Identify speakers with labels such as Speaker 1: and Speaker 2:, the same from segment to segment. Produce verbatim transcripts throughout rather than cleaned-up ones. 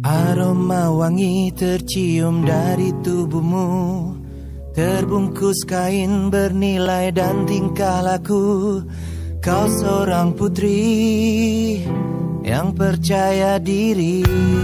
Speaker 1: Aroma wangi tercium dari tubuhmu, terbungkus kain bernilai dan tingkah laku. Kau seorang putri yang percaya diri.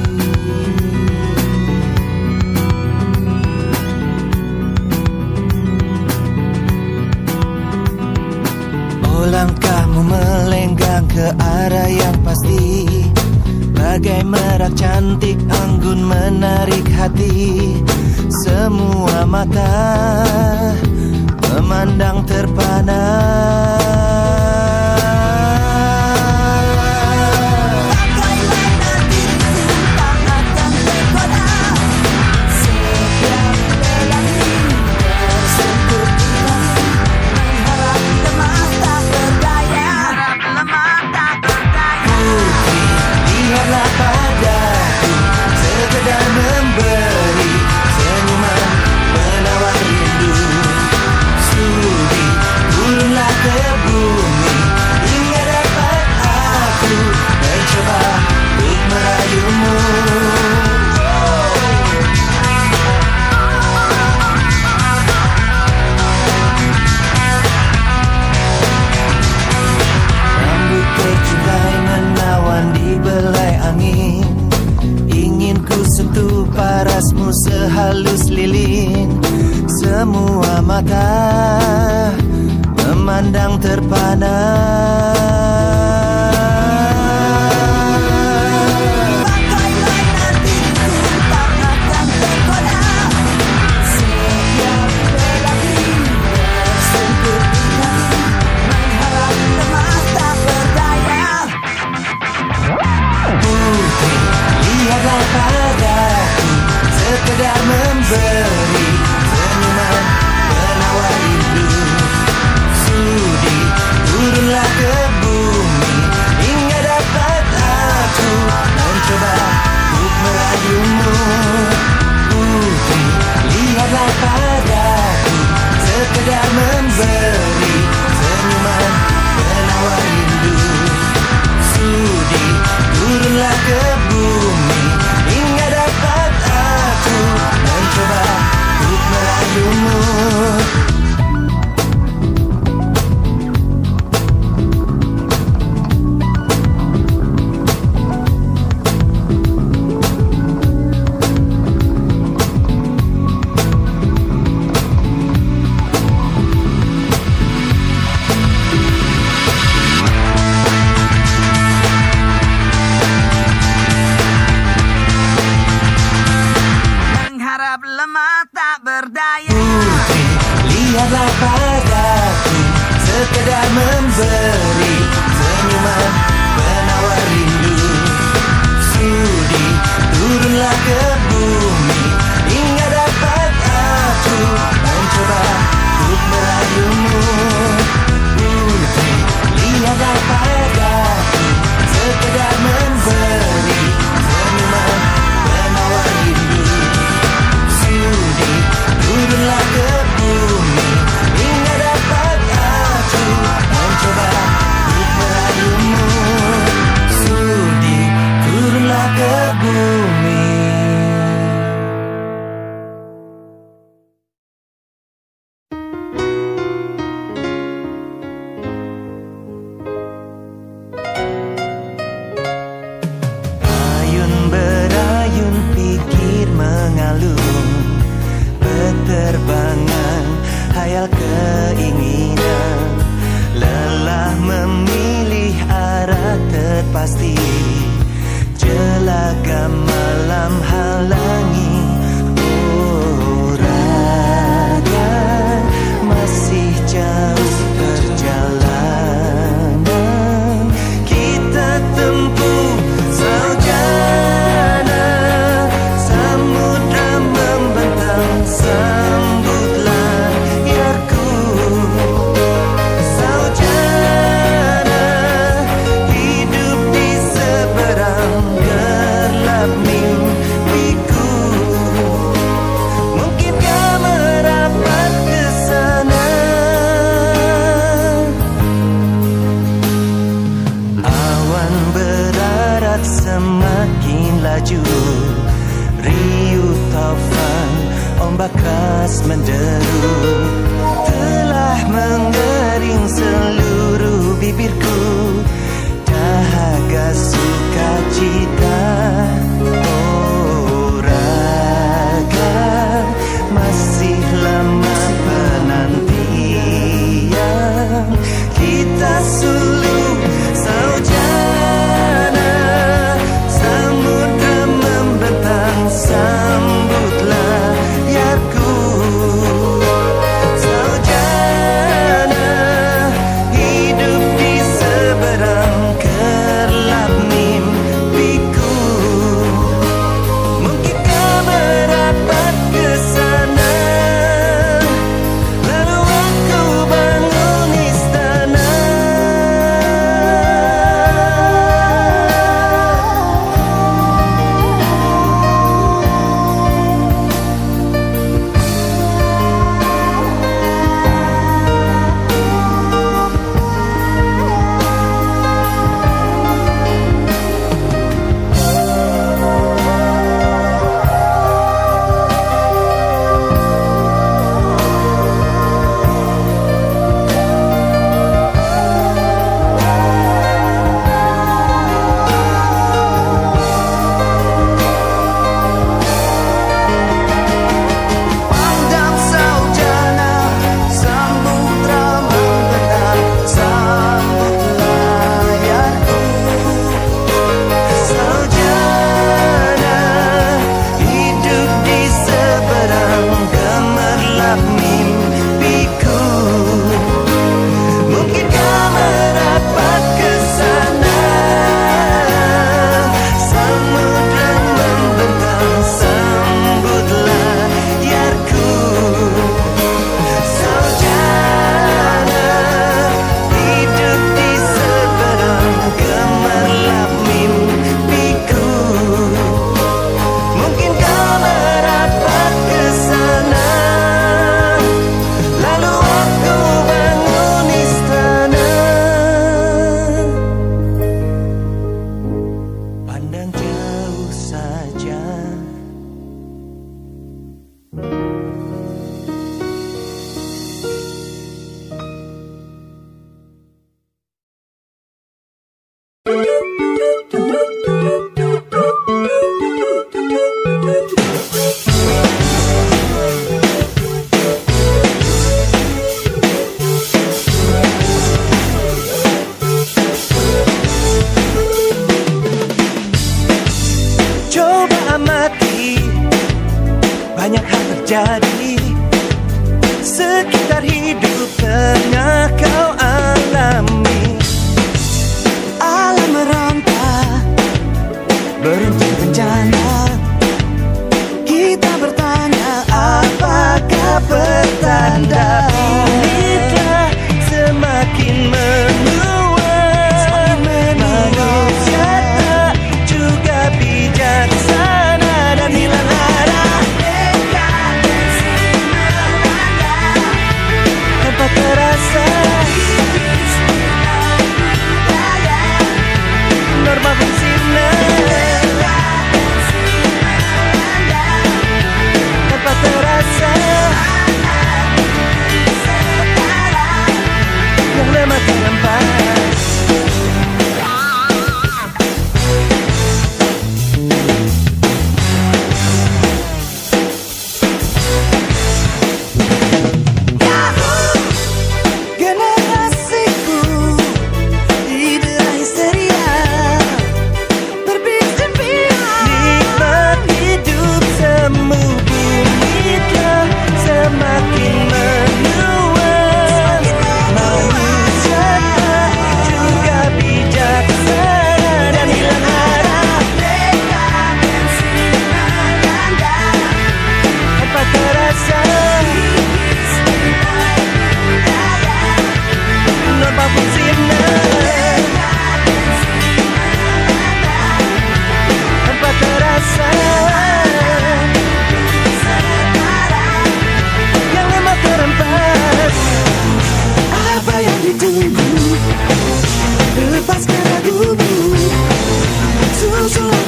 Speaker 1: Oh, langkahmu melenggang ke arah yang pasti, bagai merak cantik anggun menarik hati. Semua mata memandang terpana. Parasmu sehalus lilin, semua mata memandang terpana. Sekedar memberi senyuman penawar rindu. Sudi turunlah ke bumi hingga dapat aku mencoba untuk merayumu. Putri, lihatlah padaku, sekedar memberi senyuman penawar rindu. Sudi turunlah ke bumi hingga dapat aku mencoba untuk merayumu. Lihatlah padaku, sekedar memberi senyuman penawar rindu. Sudi turunlah ke bumi hingga dapat aku mencoba untuk merayumu. Putri, lihatlah padaku, sekedar memberi senyuman penawar rindu. Sudi turunlah ke bumi hingga dapat aku mencoba untuk merayumu. Sudi turunlah ke bumi. Ayun berayun pikir mengalun, penerbangan hayal keinginan, lelah memilih arah terpasti. Jelaga malam halangi, oh raga masih jauh perjalanan kita tempuh saujana. Samudra membentang, sambutlah yarku. Saujana hidup di membuat semakin laju. Riuh taufan, ombak keras menderu, telah mengering seluruh bibirku. Dahaga sukacita, oh raga, masih lama penantian. Kita suluk saujana, samudra membentang, sambutlah yarku. Saujana, hidup di seberang gelap mimpiku. Mungkinkah merapat ke sana, lalu aku bangun istana. Pandang saujana, samudra membentang, sambutlah yarku. Saujana, hidup di seberang gemerlap mimpiku. Mungkinkah merapat ke sana, samudra membentang, sambutlah yarku. Saujana, hidup di seberang gemerlap mimpiku. Mungkinkah merapat ke sana, lalu aku bangun istana. Pandang jauh saja, coba amati, banyak hal terjadi sekitar hidup tengah kau alami. Alam meronta, beruntun bencana. Kita bertanya, apakah pertanda inikah semakin menguat? Manusia tak juga bijaksana dan hilang arah. Tanpa terasa norma bersirna, tanpa terasa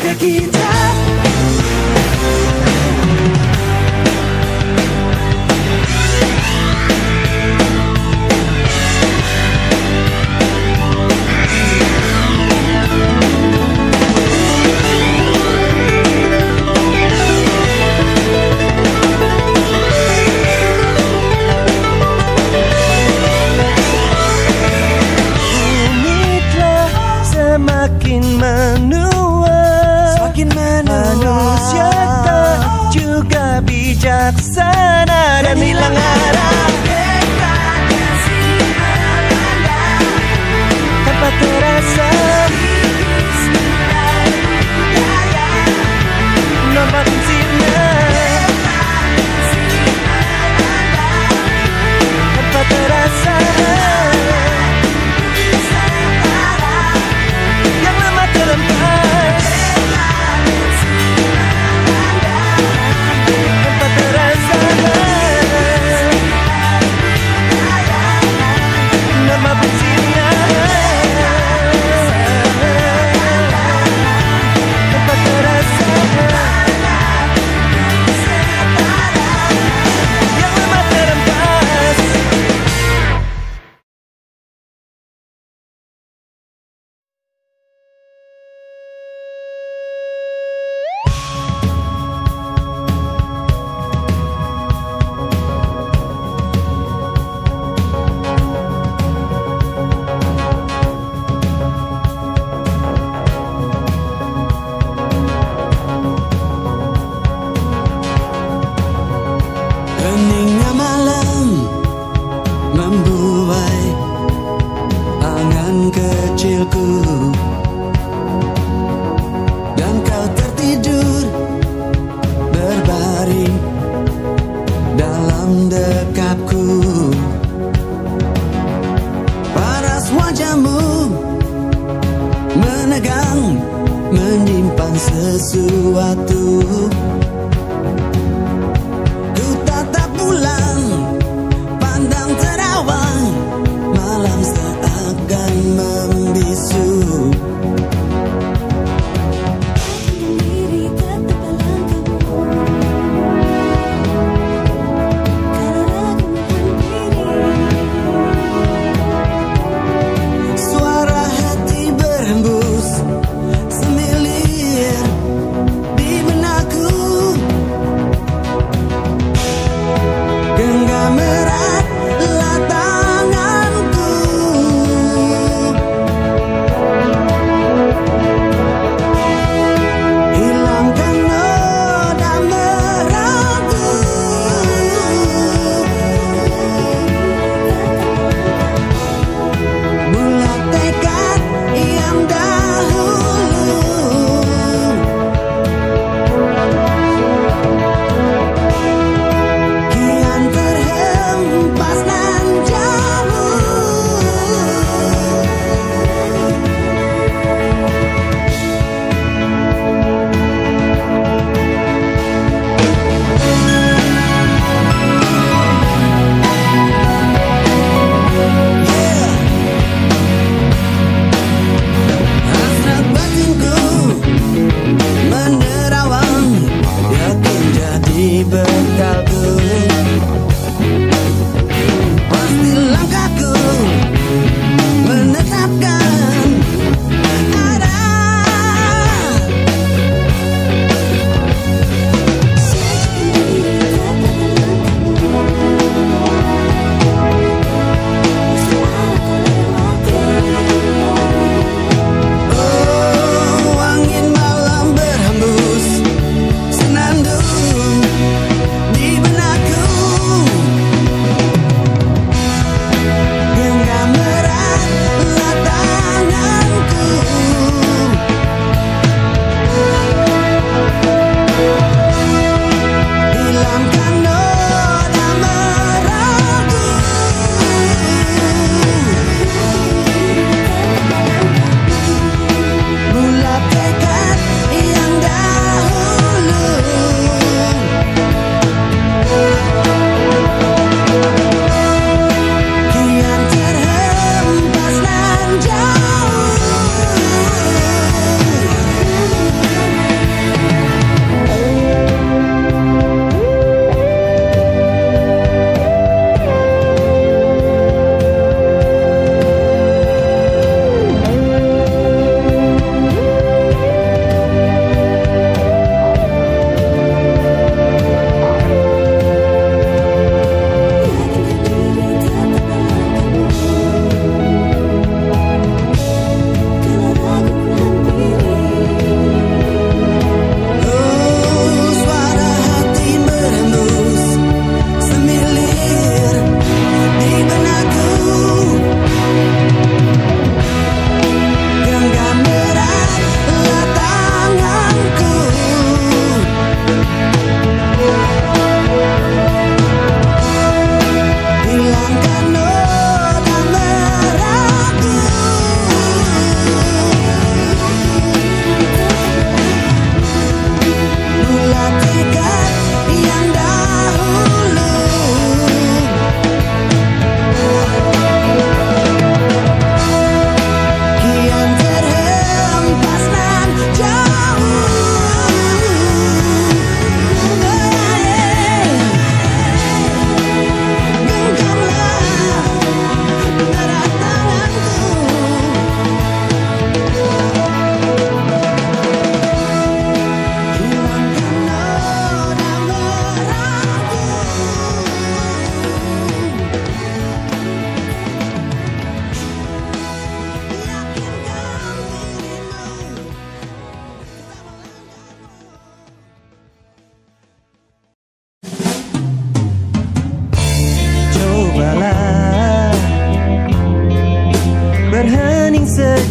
Speaker 1: pada kita. Semakin menua, semakin menua. Manusia tak juga bijaksana dan hilang arah. Tanpa terasa nampak fungsinya. Tanpa terasa
Speaker 2: heningnya malam membuai angan kecilku, dan kau tertidur berbaring dalam dekapku. Paras wajahmu menegang, menyimpan sesuatu. Pandang terawang, malam seakan membisu.
Speaker 3: Diri tetap alangkahmu, karena ragu hampiri.
Speaker 2: Suara hati berhembus semilir di benakku.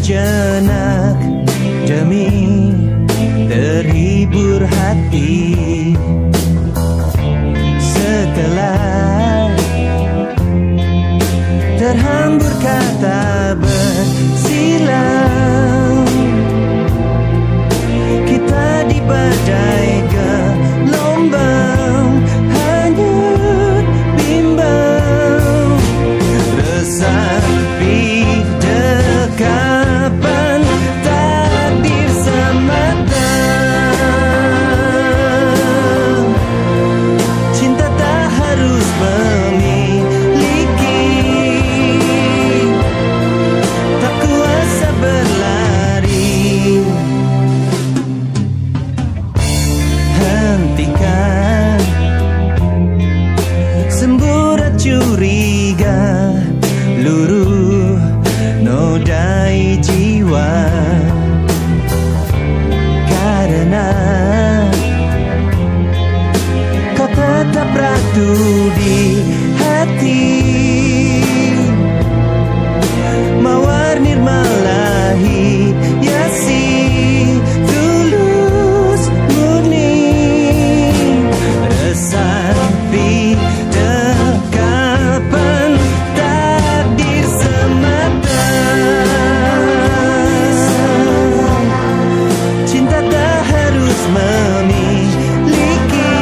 Speaker 1: sejenak demi terhibur hati. Setelah terhambur kata bersilang, kita di badai gelombang hanyut bimbang. Resapi dekapan takdir semata, cinta tak harus memiliki, tak kuasa berlari. Hentikan semburat curiga, luruh nodai jiwa, karena kau tetap ratu di hati. Mawar nirmala hiasi, tulus murni. Resapi dekapan takdir semata, cinta tak harus memiliki,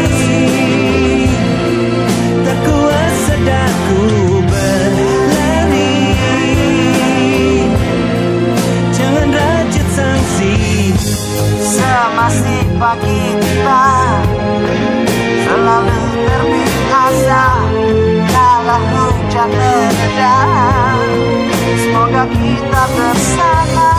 Speaker 1: tak kuasa daku berlari. Jangan rajut sanksi,
Speaker 2: Semasih pagi kita selalu terbiasa, kalah hujan mereda, semoga kita bersama.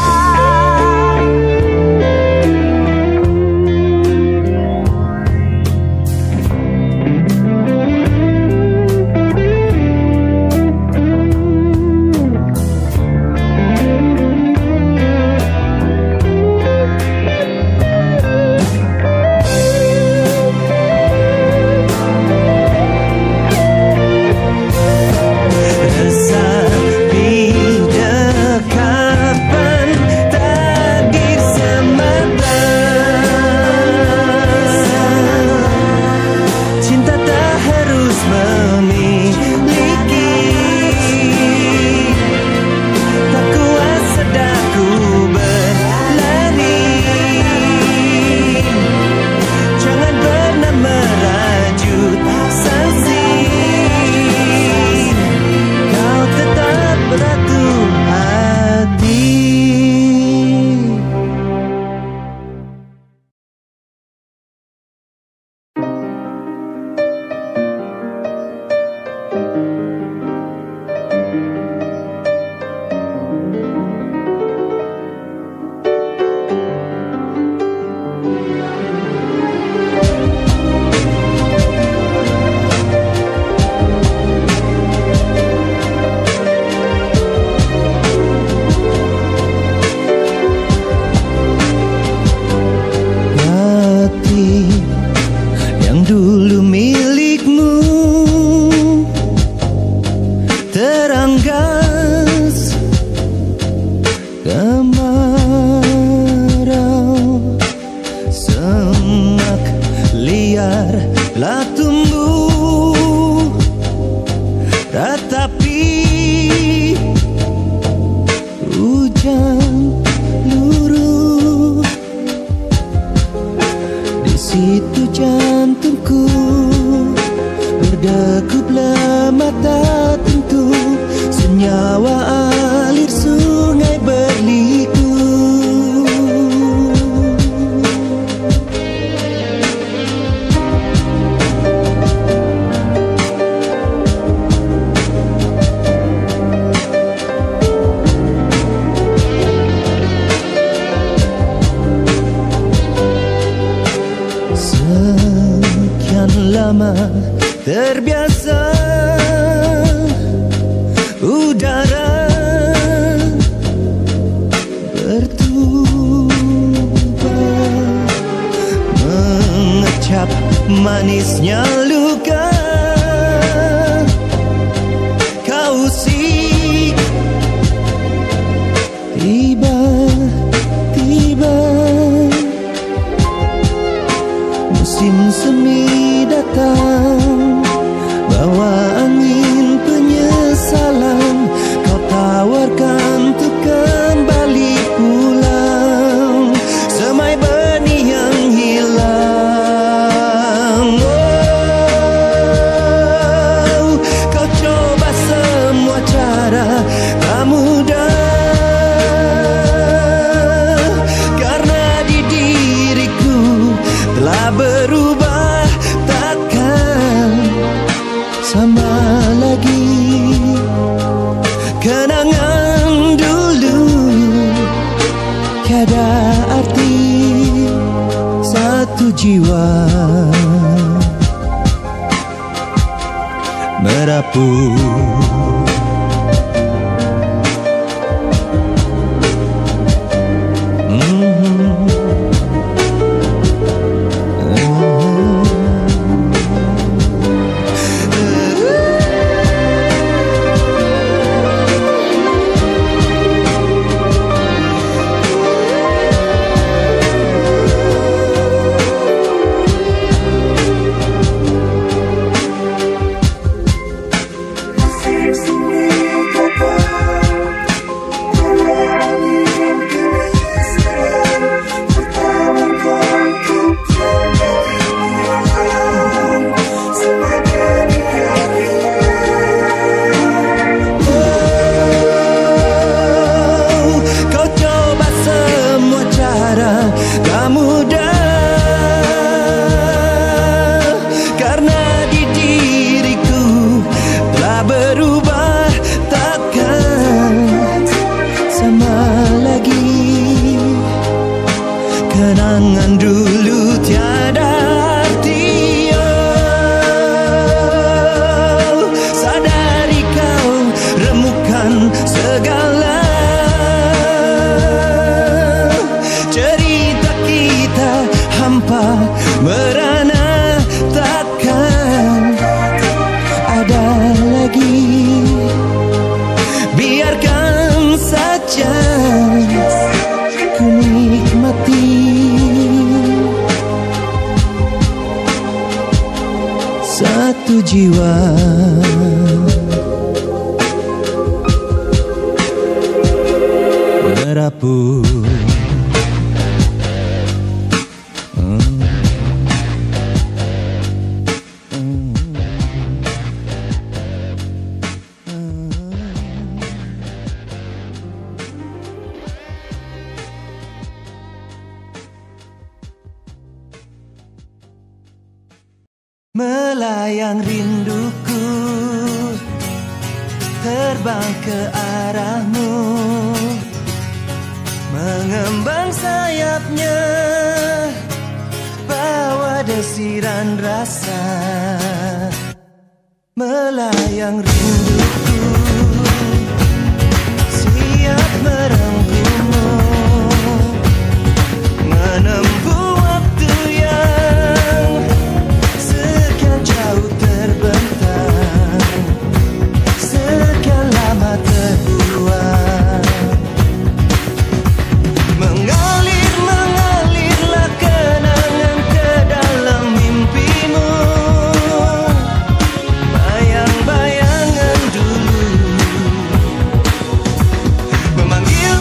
Speaker 1: resapi dekapan takdir semata, cinta tak harus memiliki, tak kuasa daku berlari. Jangan pernah merajut sanksi, kau tetap ratu hati. Hati yang dulu milikmu teranggas kemarau, semak liar lah tumbuh, tetapi hujan luruh. Di situ jantungku berdekuplah mata tentu, senyawa alir sungai berliku. Sekian lama terbiasa udara bertumpah, mengecap manisnya luka. Kau usik semi datang, bawa angin penyesalan, kau tawarkan untuk kembali pulang, semai benih yang hilang. Oh, kau coba semua cara, tak mudah. Berubah takkan sama lagi. Kenangan dulu tiada arti, satu jiwa merapuh. Kenangan dulu tiada arti. Oh, sadari kau remukan segala cerita kita hampa merana, takkan ada lagi. Biarkan saja ku nikmati satu jiwa merapuh. Melayang rinduku, terbang ke arahmu, mengembang sayapnya, bawa desiran rasa. Melayang rinduku, siap merangkulmu, menempuh waktu yang sekian jauh terbentang, sekian lama terbuang. Mengalir, mengalirlah kenangan ke dalam mimpimu, bayang-bayangan dulu memanggil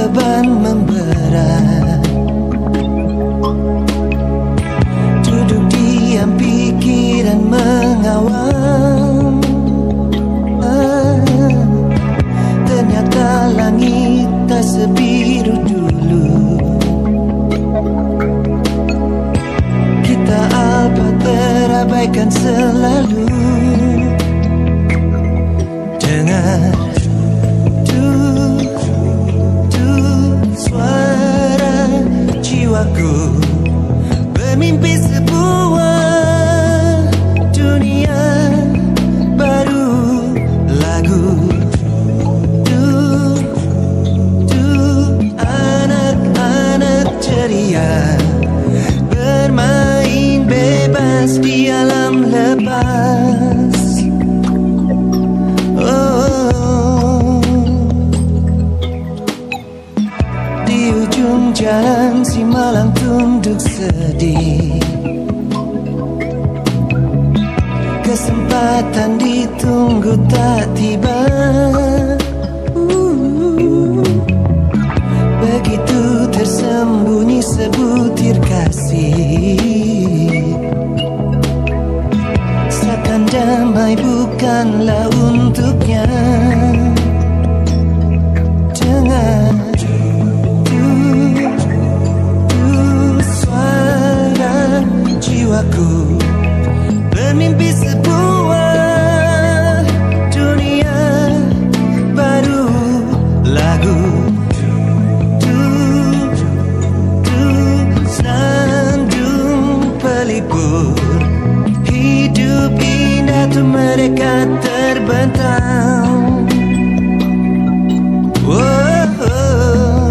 Speaker 1: beban memberat. Duduk diam pikiran mengawang, ah, ternyata langit tak sebiru dulu. Kita apa terabaikan selalu. Dengar tu, tu suara jiwaku bermimpi sebuah dunia baru. Lagu tu, tu anak-anak ceria bermain bebas di alam lepas. Oh, di ujung jalan si malang tunduk sedih. Kesempatan ditunggu tak tiba. uh, Begitu tersembunyi sebutir kasih. Seakan damai bukanlah untuknya. Dengar tu, tu suara jiwaku bermimpi sebuah dunia baru. Lagu tu, tu sandung pelipur hidup indah tu mereka terbentang. Oh, oh.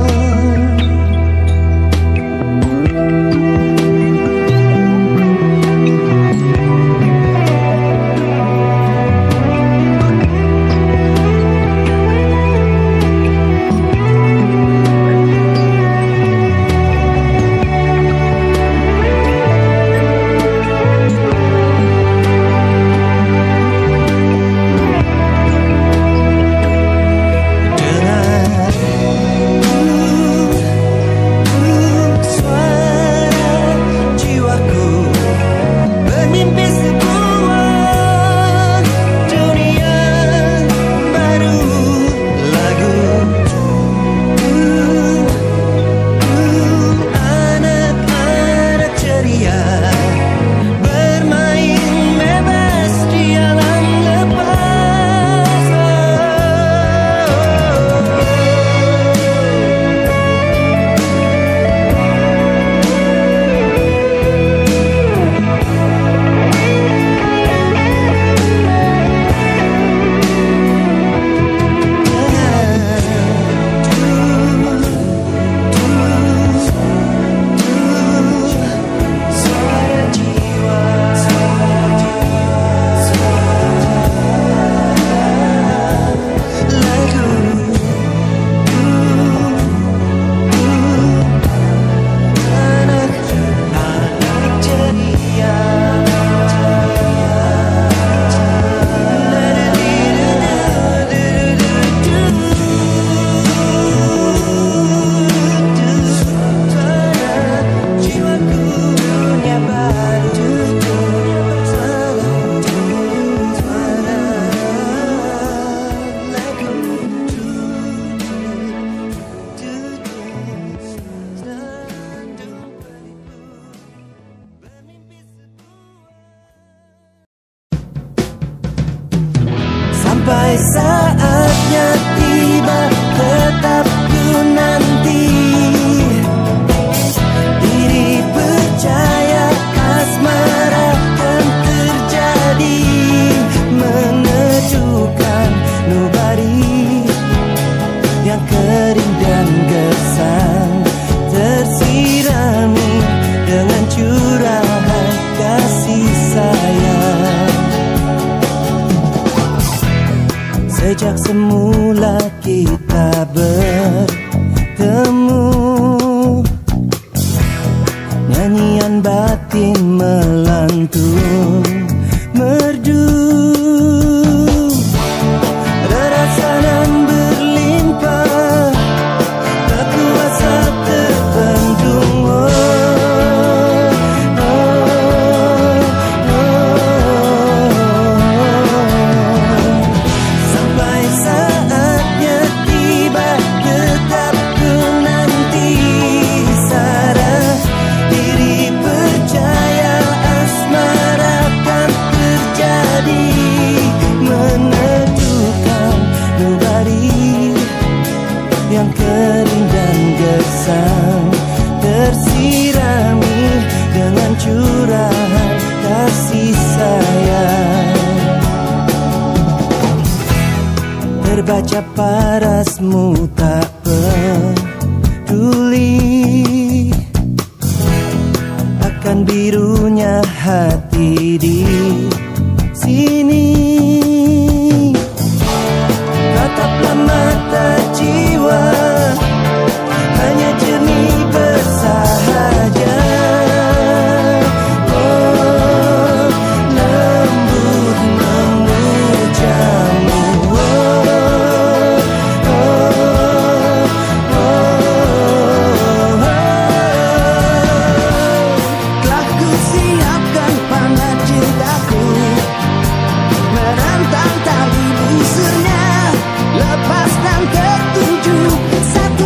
Speaker 1: Sampai saatnya tiba, tetap ku nanti. Diri percaya asmara akan terjadi, meneduhkan nubari yang kering dan gersang, tersirami dengan curahan kasih sayang. Sejak semula kita bertemu, nyanyian batin melantun merdu, rerasanan berlimpah, Terbaca parasmu tak peduli akan birunya hati di sini. Tataplah mata jiwa, hanya jernih bersahaja. Oh, lembut memujamu. Oh, oh, oh, oh. Telah ku siapkan panah cintaku, merentang tali busurnya, lepas dan ketujuh satu.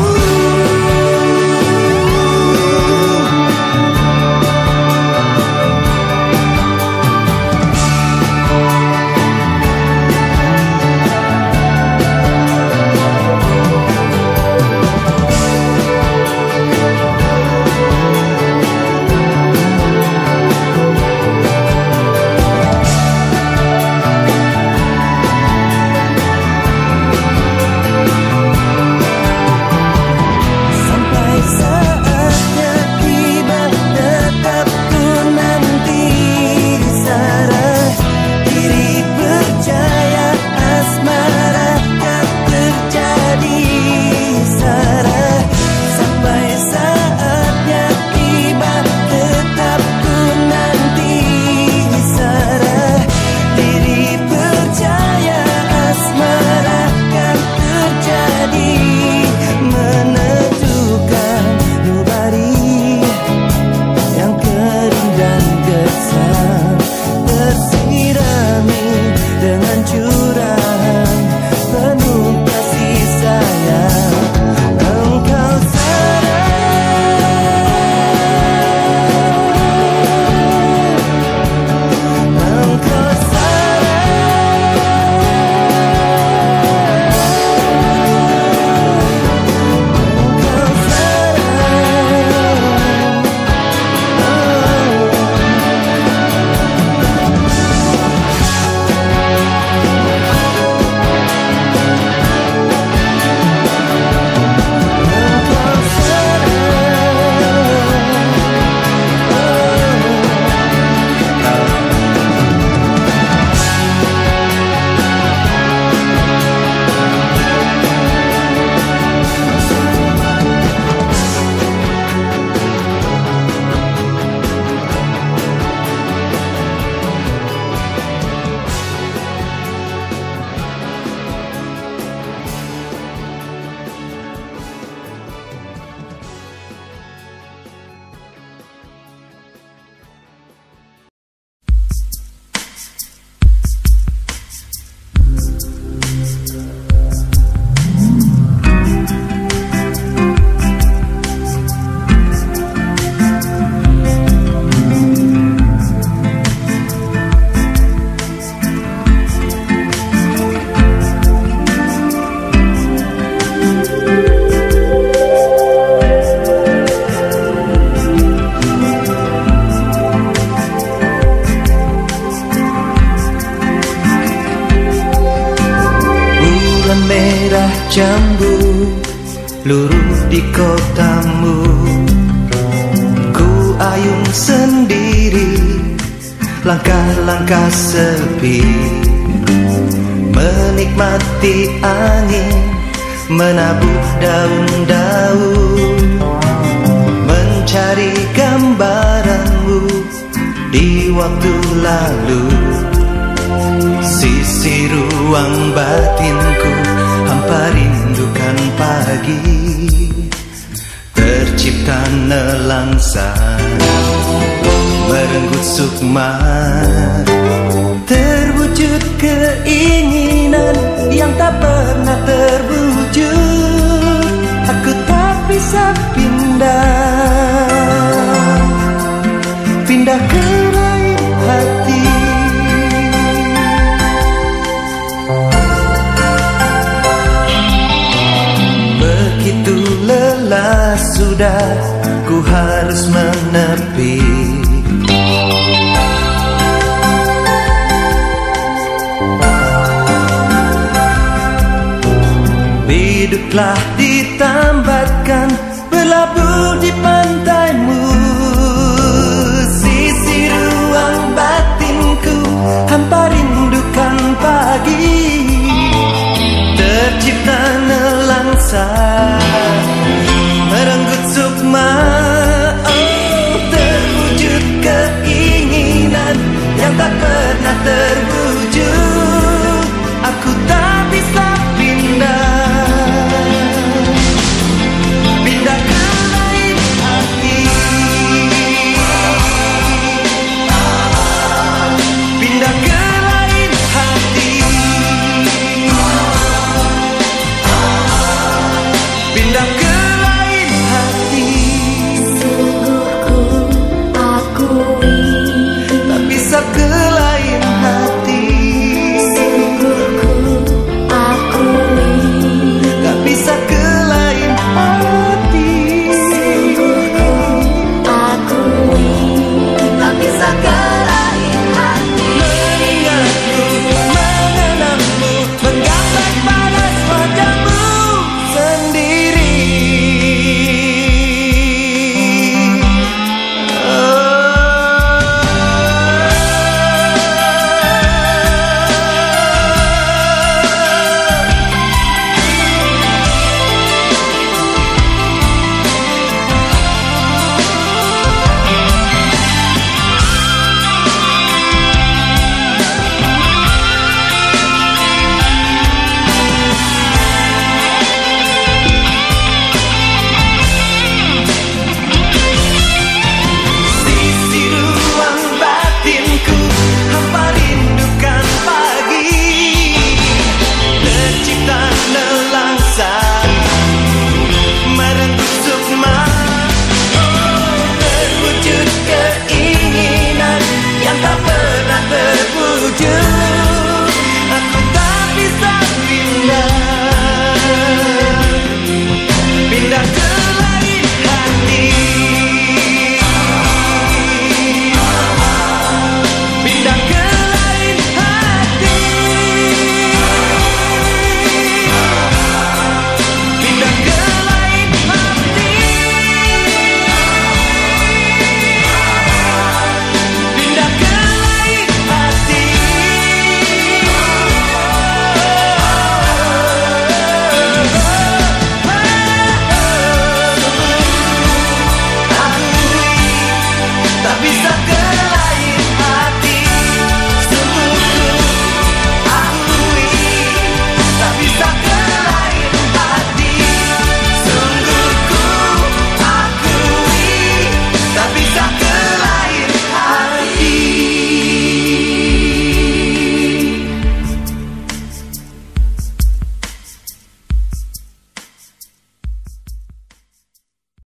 Speaker 4: Jambu luruh di kotamu, ku ayung sendiri, langkah-langkah sepi, menikmati angin, menabuh daun-daun, mencari gambaranmu di waktu lalu. Sisi ruang batinku hampa rindukan pagi, tercipta nelangsa merenggut sukma, terwujud keinginan yang tak pernah terwujud. Aku tak bisa pindah, pindah ke lain hati. Begitu lelah sudah, ku harus menepi. telah ditambatkan, berlabuh di pantai